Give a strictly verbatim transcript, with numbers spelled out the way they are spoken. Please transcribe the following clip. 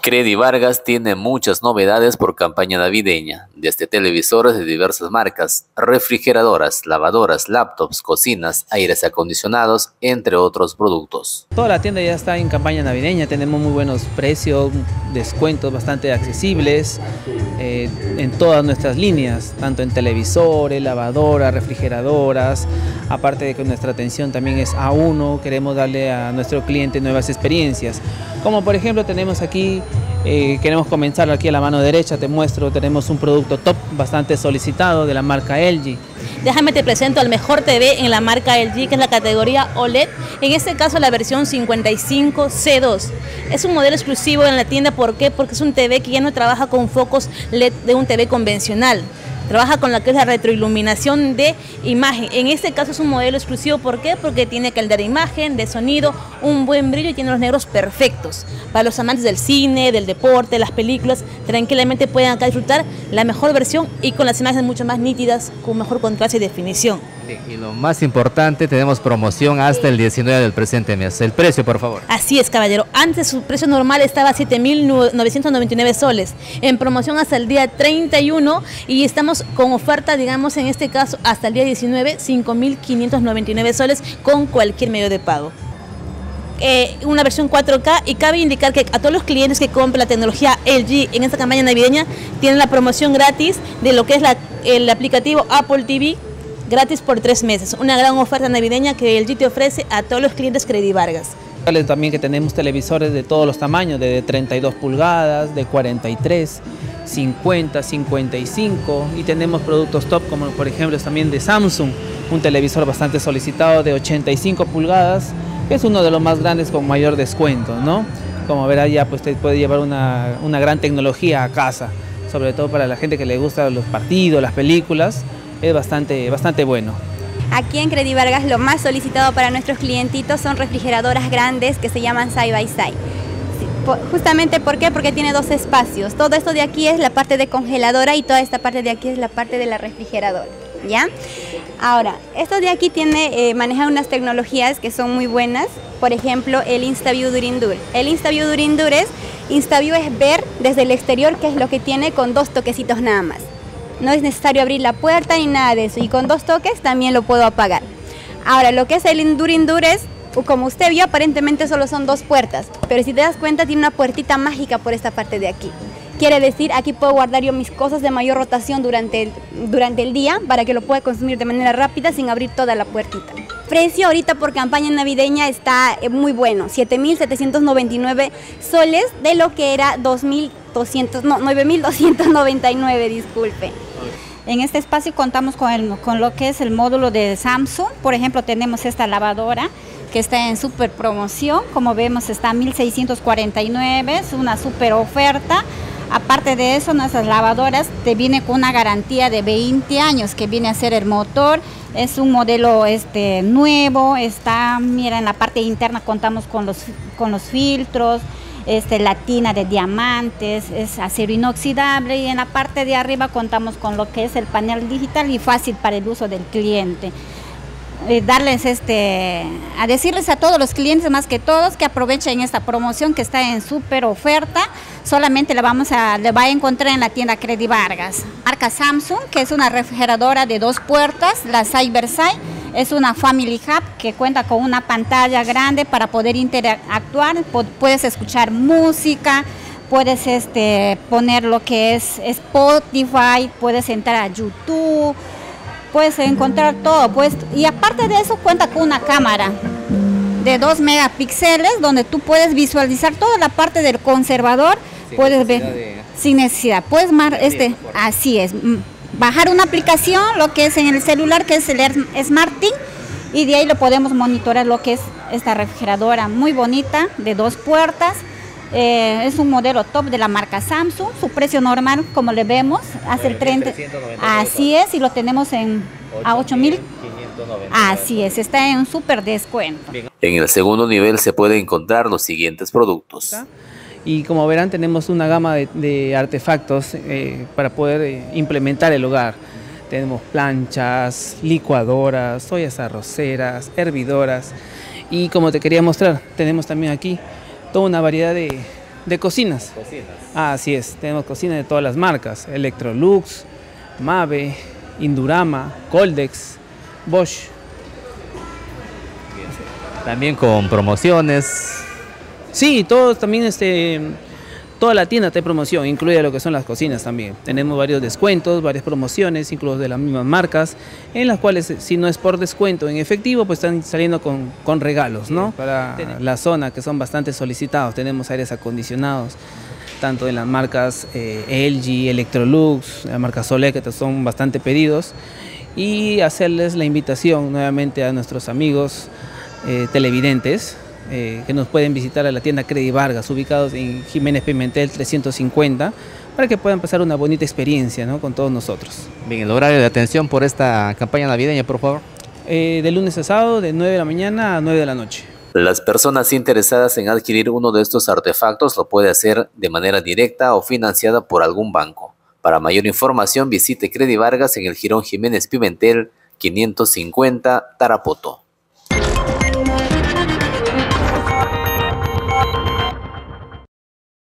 Credivargas tiene muchas novedades por campaña navideña, desde televisores de diversas marcas, refrigeradoras, lavadoras, laptops, cocinas, aires acondicionados, entre otros productos. Toda la tienda ya está en campaña navideña, tenemos muy buenos precios, descuentos bastante accesibles eh, en todas nuestras líneas, tanto en televisores, lavadoras, refrigeradoras, aparte de que nuestra atención también es A uno, queremos darle a nuestro cliente nuevas experiencias, como por ejemplo tenemos aquí, eh, queremos comenzar aquí a la mano derecha, te muestro, tenemos un producto top bastante solicitado de la marca L G. Déjame te presento al mejor T V en la marca L G, que es la categoría O L E D, en este caso la versión cincuenta y cinco C dos. Es un modelo exclusivo en la tienda, ¿por qué? Porque es un T V que ya no trabaja con focos L E D de un T V convencional. Trabaja con la que es la retroiluminación de imagen. En este caso es un modelo exclusivo, ¿por qué? Porque tiene calidad de imagen, de sonido, un buen brillo y tiene los negros perfectos. Para los amantes del cine, del deporte, las películas, tranquilamente pueden acá disfrutar la mejor versión y con las imágenes mucho más nítidas, con mejor contraste y definición. Y lo más importante, tenemos promoción hasta el diecinueve del presente mes. El precio, por favor. Así es, caballero. Antes su precio normal estaba a siete mil novecientos noventa y nueve soles. En promoción hasta el día treinta y uno y estamos con oferta, digamos, en este caso, hasta el día diecinueve, cinco mil quinientos noventa y nueve soles con cualquier medio de pago. Eh, una versión cuatro K, y cabe indicar que a todos los clientes que compren la tecnología L G en esta campaña navideña tienen la promoción gratis de lo que es la, el aplicativo Apple T V, gratis por tres meses. Una gran oferta navideña que L G te ofrece a todos los clientes Credivargas. También que tenemos televisores de todos los tamaños, de treinta y dos pulgadas, de cuarenta y tres, cincuenta, cincuenta y cinco, y tenemos productos top como por ejemplo también de Samsung, un televisor bastante solicitado de ochenta y cinco pulgadas, que es uno de los más grandes con mayor descuento, ¿no? Como verá, ya pues te puede llevar una, una gran tecnología a casa, sobre todo para la gente que le gusta los partidos, las películas, es bastante, bastante bueno. Aquí en Credivargas lo más solicitado para nuestros clientitos son refrigeradoras grandes que se llaman Side by Side. Justamente, ¿por qué? Porque tiene dos espacios. Todo esto de aquí es la parte de congeladora y toda esta parte de aquí es la parte de la refrigeradora, ¿ya? Ahora, esto de aquí tiene, eh, maneja unas tecnologías que son muy buenas. Por ejemplo, el InstaView During Dur. El InstaView During Dur es, InstaView es ver desde el exterior qué es lo que tiene con dos toquecitos nada más. No es necesario abrir la puerta ni nada de eso, y con dos toques también lo puedo apagar. Ahora, lo que es el Enduring Dur es, como usted vio, aparentemente solo son dos puertas, pero si te das cuenta tiene una puertita mágica por esta parte de aquí. Quiere decir, aquí puedo guardar yo mis cosas de mayor rotación durante el, durante el día para que lo pueda consumir de manera rápida sin abrir toda la puertita. Precio ahorita por campaña navideña está muy bueno, siete mil setecientos noventa y nueve soles de lo que era dos mil doscientos, no, nueve mil doscientos noventa y nueve, disculpe. En este espacio contamos con, el, con lo que es el módulo de Samsung. Por ejemplo, tenemos esta lavadora que está en super promoción. Como vemos, está a mil seiscientos cuarenta y nueve, es una super oferta. Aparte de eso, nuestras lavadoras te viene con una garantía de veinte años que viene a ser el motor. Es un modelo este, nuevo, está, mira, en la parte interna contamos con los, con los filtros, este, la tina de diamantes, es acero inoxidable, y en la parte de arriba contamos con lo que es el panel digital y fácil para el uso del cliente. Eh, darles este, a decirles a todos los clientes, más que todos, que aprovechen esta promoción que está en súper oferta. Solamente le vamos a, le va a encontrar en la tienda Credivargas. Marca Samsung, que es una refrigeradora de dos puertas, la Side by Side. Es una Family Hub que cuenta con una pantalla grande para poder interactuar. Puedes escuchar música, puedes este, poner lo que es Spotify, puedes entrar a YouTube, puedes encontrar todo. Pues, y aparte de eso cuenta con una cámara de dos megapíxeles donde tú puedes visualizar toda la parte del conservador, sin puedes ver de, sin necesidad, puedes mar, este, así es, bajar una aplicación, lo que es en el celular, que es el SmartThing, y de ahí lo podemos monitorear lo que es esta refrigeradora muy bonita de dos puertas. Eh, es un modelo top de la marca Samsung. Su precio normal, como le vemos, hace el treinta, así es, y lo tenemos en a ocho mil. Así es, está en un súper descuento. En el segundo nivel se pueden encontrar los siguientes productos. Y como verán, tenemos una gama de, de artefactos eh, para poder eh, implementar el hogar. Tenemos planchas, licuadoras, ollas arroceras, hervidoras. Y como te quería mostrar, tenemos también aquí toda una variedad de, De cocinas. Cocinas. Ah, así es, tenemos cocinas de todas las marcas, Electrolux, Mave, Indurama, Coldex, Bosch. También con promociones. Sí, todos también, este, toda la tienda está de promoción, incluye lo que son las cocinas también. Tenemos varios descuentos, varias promociones, incluso de las mismas marcas, en las cuales si no es por descuento en efectivo, pues están saliendo con, con regalos, ¿no? Para la zona, que son bastante solicitados, tenemos aires acondicionados, tanto de las marcas eh, L G, Electrolux, la marca Solé, que son bastante pedidos, y hacerles la invitación nuevamente a nuestros amigos eh, televidentes, eh, que nos pueden visitar a la tienda Credit Vargas, ubicados en Jiménez Pimentel trescientos cincuenta, para que puedan pasar una bonita experiencia, ¿no?, con todos nosotros. Bien, el horario de atención por esta campaña navideña, por favor. Eh, de lunes a sábado, de nueve de la mañana a nueve de la noche. Las personas interesadas en adquirir uno de estos artefactos lo puede hacer de manera directa o financiada por algún banco. Para mayor información visite Credit Vargas en el Jirón Jiménez Pimentel quinientos cincuenta, Tarapoto.